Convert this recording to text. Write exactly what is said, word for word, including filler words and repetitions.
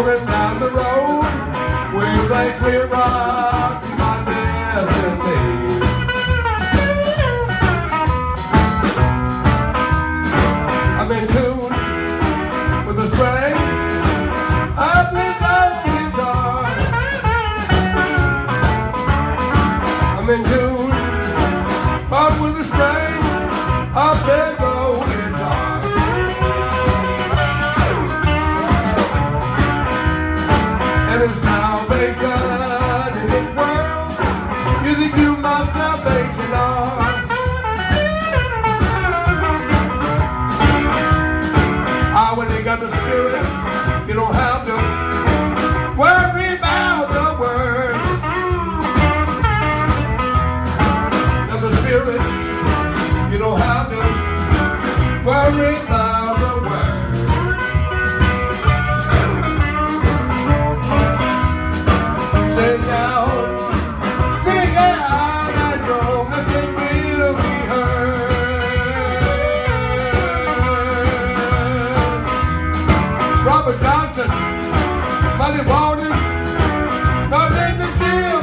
Rolling down the road with a clear rock to my destiny. I'm in tune with the strength of this lonely guitar. I'm in tune up with the strength of this lonely guitar. And it's salvation in this world. You think you my salvation, Lord. Ah, when you got the Spirit, you don't have to worry about the word. Got the Spirit, you don't have to worry about the word. Sing out, sing out that your message will be heard. Robert Johnson, Muddy Walden, no name to feel.